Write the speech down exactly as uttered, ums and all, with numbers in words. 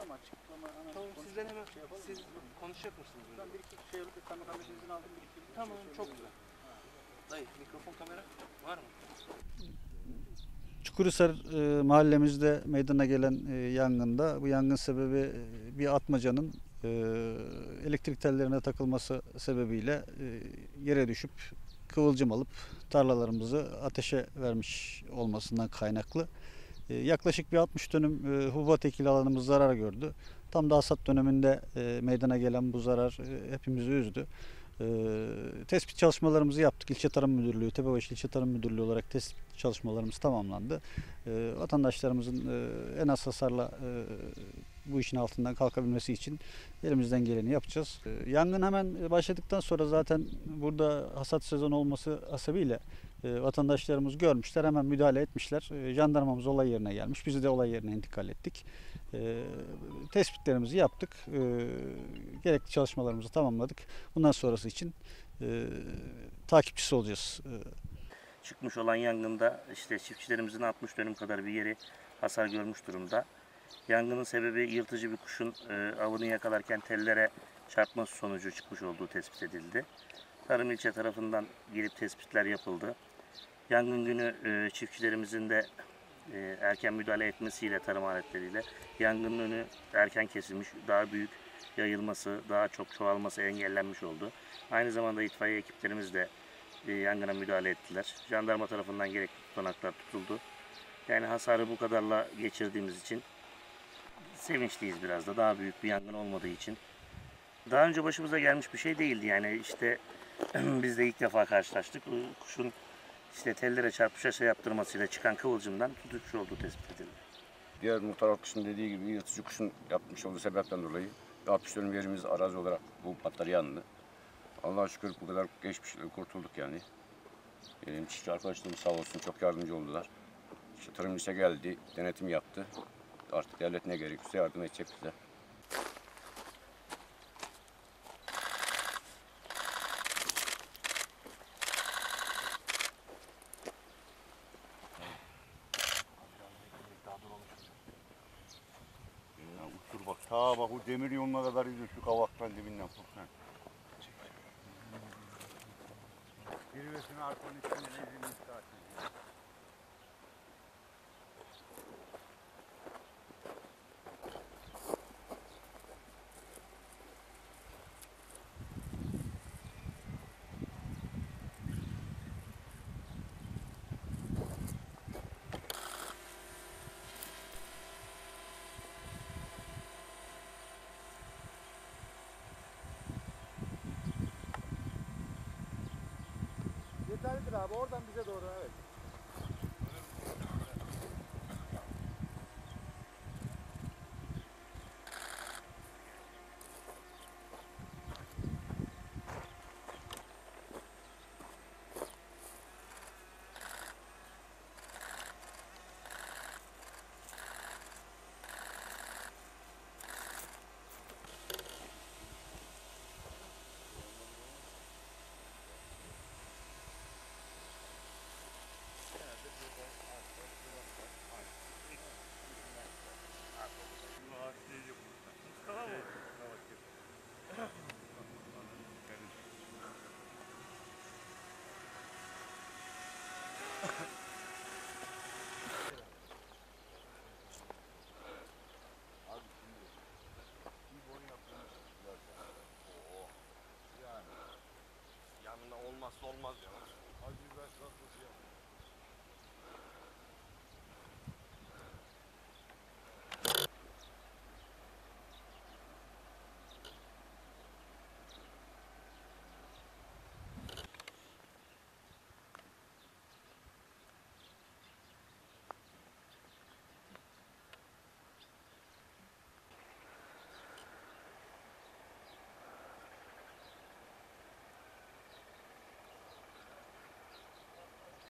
ama açıklama ana Tamam, sizden hemen şey yapalım. siz konuşacak mısınız? Ben bir iki şey alıp kaymakamlık izni aldım. Bir iki Tamam, şey çok söyleyeyim. güzel. Dayı, mikrofon kamera var mı? Çukurhisar e, mahallemizde meydana gelen e, yangında bu yangın sebebi e, bir atmacanın e, elektrik tellerine takılması sebebiyle e, yere düşüp kıvılcım alıp tarlalarımızı ateşe vermiş olmasından kaynaklı. E, yaklaşık bir altmış dönüm e, hububat ekili alanımız zarar gördü. Tam da hasat döneminde e, meydana gelen bu zarar e, hepimizi üzdü. Ee, tespit çalışmalarımızı yaptık. İlçe Tarım Müdürlüğü, Tepebaşı İlçe Tarım Müdürlüğü olarak tespit çalışmalarımız tamamlandı. Ee, vatandaşlarımızın e, en az hasarla e, bu işin altından kalkabilmesi için elimizden geleni yapacağız. Ee, yangın hemen başladıktan sonra zaten burada hasat sezonu olması hasebiyle e, vatandaşlarımız görmüşler, hemen müdahale etmişler. E, jandarmamız olay yerine gelmiş, biz de olay yerine intikal ettik. E, tespitlerimizi yaptık, e, gerekli çalışmalarımızı tamamladık. Bundan sonrası için e, takipçisi olacağız. E, Çıkmış olan yangında işte çiftçilerimizin altmış dönüm kadar bir yeri hasar görmüş durumda. Yangının sebebi yırtıcı bir kuşun e, avını yakalarken tellere çarpması sonucu çıkmış olduğu tespit edildi. Tarım ilçe tarafından gelip tespitler yapıldı. Yangın günü e, çiftçilerimizin de e, erken müdahale etmesiyle tarım aletleriyle yangının önü erken kesilmiş, daha büyük yayılması, daha çok çoğalması engellenmiş oldu. Aynı zamanda itfaiye ekiplerimiz de e, yangına müdahale ettiler. Jandarma tarafından gerekli tutanaklar tutuldu. Yani hasarı bu kadarla geçirdiğimiz için sevinçliyiz biraz da, daha büyük bir yangın olmadığı için. Daha önce başımıza gelmiş bir şey değildi yani işte biz de ilk defa karşılaştık. Kuşun işte tellere çarpışa şey yaptırmasıyla çıkan kıvılcımdan tutuşmuş olduğu tespit edildi. Diğer muhtar arkadaşın dediği gibi yırtıcı kuşun yapmış olduğu sebepten dolayı altmış dönüm yerimiz arazi olarak bu patlar yandı. Allah'a şükür bu kadar geçmiş kurtulduk yani. Benim çiftçi arkadaşlarım sağ olsun çok yardımcı oldular. İşte tarım lise geldi, denetim yaptı. Artık devlet ne gerekiyorsa yardım edecek bize. Ya uçur bak, ta bak o demir yoluna kadar gidiyor şu kavaktan dibinden Furkan. Zirvesine arpanın üstüne ezilmiş zaten. Yeterlidir abi. Oradan bize doğru, evet. Yanında olmazsa olmaz ya. Hadi ben